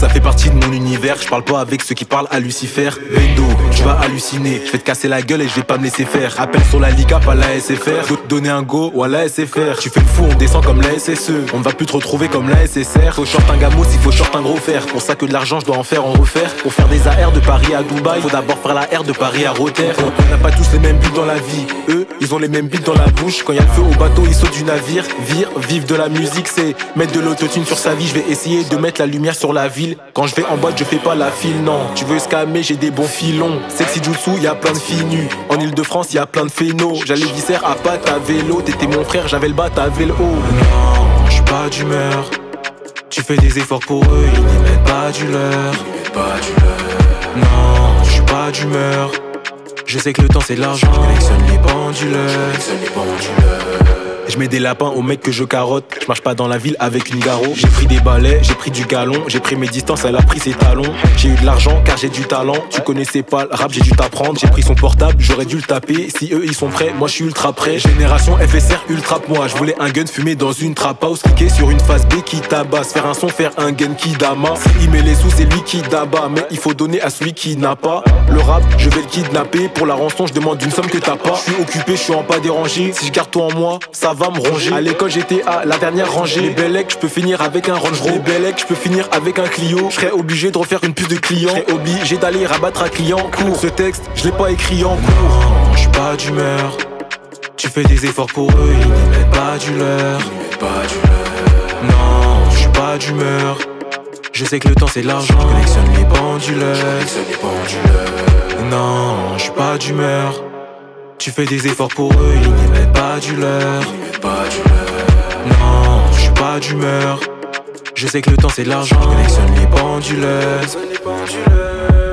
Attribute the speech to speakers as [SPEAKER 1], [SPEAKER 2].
[SPEAKER 1] fait partie de mon univers. Je parle pas avec ceux qui parlent à Lucifer. Bendo, tu vas halluciner. Je vais te casser la gueule et je vais pas me laisser faire. Appelle sur la Liga, pas la SFR. Donner un go ou à la SFR. Tu fais le fou, on descend comme la SSE. On ne va plus te retrouver comme la SSR. Faut short un gamos, il faut short un gros fer. Pour ça que de l'argent, je dois en faire en refaire. Pour faire des AR de Paris à Dubaï, faut d'abord faire la R de Paris à Rotter. On n'a pas tous les mêmes buts dans la vie. Eux, ils ont les mêmes buts dans la bouche. Quand y a le feu au bateau, ils sautent du navire. Vivre de la musique, c'est mettre de l'autotune sur sa vie. Je vais essayer de mettre la lumière sur la ville. Quand je vais en boîte, je fais pas la file, non. Tu veux scammer, j'ai des bons filons. Sexy Jutsu, y a plein de filles nues. En Ile-de-France, y a plein de phénos. J'allais viscère à patte à vélo. T'étais mon frère, j'avais le bat, t'avais le haut. Non, je suis pas d'humeur. Tu fais des efforts pour eux, ils n'y mettent pas du leur. Non, je suis pas d'humeur. Je sais que le temps c'est de l'argent. Je collectionne les penduleurs. Je mets des lapins aux mecs que je carotte. Je marche pas dans la ville avec une garrot. J'ai pris des balais, j'ai pris du galon. J'ai pris mes distances, elle a pris ses talons. J'ai eu de l'argent car j'ai du talent. Tu connaissais pas le rap, j'ai dû t'apprendre. J'ai pris son portable, j'aurais dû le taper. Si eux ils sont prêts, moi je suis ultra prêt. Génération FSR ultra moi. Je voulais un gun fumé dans une trap house. Cliquer sur une phase B qui tabasse. Faire un son, faire un gun qui dama. S'il met les sous, c'est lui qui d'abat. Mais il faut donner à celui qui n'a pas. Le rap, je vais le kidnapper. Pour la rançon, je demande une somme que t'as pas. Je suis occupé, je suis en pas dérangé. Si je garde tout en moi, ça va me ronger. À l'école j'étais à la dernière rangée. Les Bellec, je peux finir avec un Range Rover. Les Bellec, je peux finir avec un Clio. Je serais obligé de refaire une puce de client. Je serais obligé d'aller rabattre un client. Cours, ce texte, je l'ai pas écrit en cours. Non, je suis pas d'humeur. Tu fais des efforts pour eux, ils n'y mettent pas du leur. Non, je suis pas d'humeur. Je sais que le temps c'est de l'argent. Je collectionne les penduleurs. Non, je suis pas d'humeur. Tu fais des efforts pour eux, ils n'y mettent pas du leur. Non, je suis pas d'humeur. Je sais que le temps c'est de l'argent. Je collectionne les penduleurs.